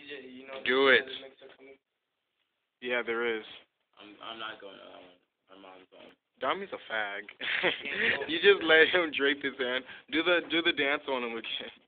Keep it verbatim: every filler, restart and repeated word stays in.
Do it. Yeah, there is. I'm I'm not going to that one. My mom's going. Dami's a fag. You just let him drape his hand. Do the do the dance on him again.